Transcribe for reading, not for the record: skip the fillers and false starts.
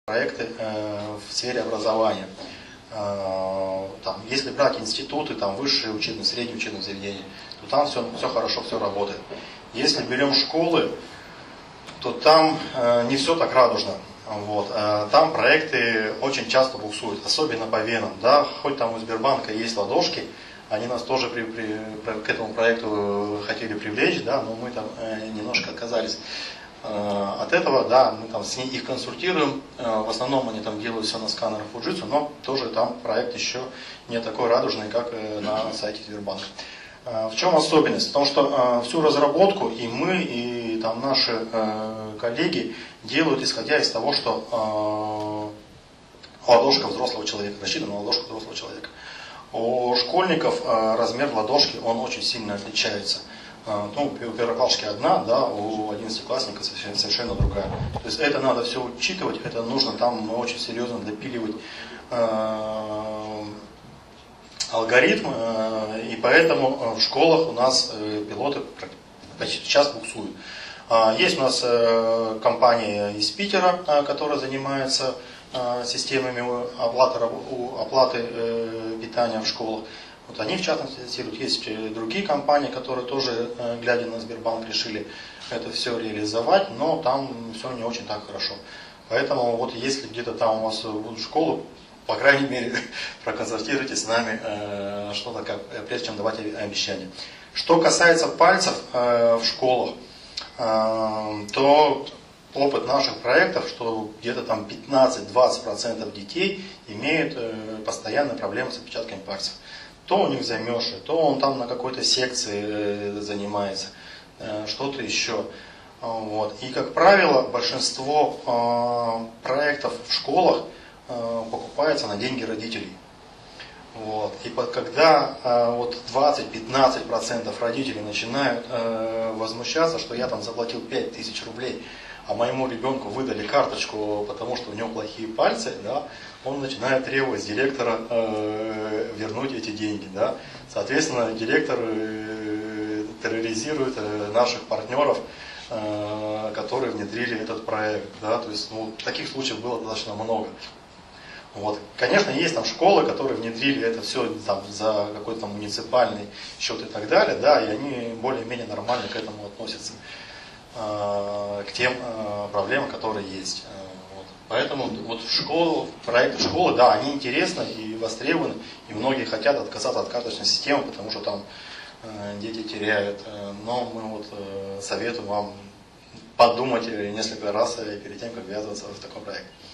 проекты в сфере образования. Там, если брать институты, там, высшие учебные, средние учебные заведения, то там все хорошо, все работает. Если берем школы, то там не все так радужно. Вот. Там проекты очень часто буксуют, особенно по венам. Да? Хоть там у Сбербанка есть ладошки, они нас тоже к этому проекту хотели привлечь, да, но мы там немножко отказались от этого, да, мы там с ней их консультируем, в основном они там делают все на сканерах Fujitsu, но тоже там проект еще не такой радужный, как на сайте Сбербанка. В чем особенность? В том, что всю разработку и мы, и там наши коллеги делают, исходя из того, что ладошка взрослого человека, рассчитана на ладошку взрослого человека. У школьников размер ладошки, он очень сильно отличается. Ну, у первоклашки одна, да, у 11-классника совершенно другая. То есть это надо все учитывать, это нужно там очень серьезно допиливать алгоритм, и поэтому в школах у нас пилоты почти сейчас буксуют. Есть у нас компания из Питера, которая занимается системами оплаты питания в школах. Вот они в частности тестируют. Есть другие компании, которые тоже, глядя на Сбербанк, решили это все реализовать, но там все не очень так хорошо. Поэтому вот если где-то там у вас будут школы, по крайней мере, проконсультируйте с нами что-то, прежде чем давать обещания. Что касается пальцев в школах, то опыт наших проектов, что где-то там 15-20% детей имеют постоянные проблемы с отпечатками пальцев. То у них замерзшие, то он там на какой-то секции занимается, что-то еще. Вот. И, как правило, большинство проектов в школах покупается на деньги родителей. Вот. И когда вот 20-15% родителей начинают возмущаться, что я там заплатил 5000 рублей, а моему ребенку выдали карточку, потому что у него плохие пальцы, да, он начинает требовать с директора вернуть эти деньги. Да. Соответственно, директор терроризирует наших партнеров, которые внедрили этот проект. Да. То есть, ну, таких случаев было достаточно много. Вот. Конечно, есть там школы, которые внедрили это все там, за какой-то муниципальный счет и так далее, да, и они более-менее нормально к этому относятся, к тем проблемам, которые есть. Вот. Поэтому вот проекты школы, да, они интересны и востребованы, и многие хотят отказаться от карточной системы, потому что там дети теряют. Но мы вот советуем вам подумать несколько раз перед тем, как ввязываться в такой проект.